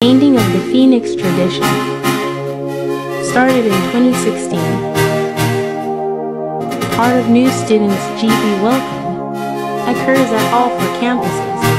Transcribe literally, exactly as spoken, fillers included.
Painting of the Phoenix tradition started in twenty sixteen. Part of new students' G B Welcome occurs at all four campuses.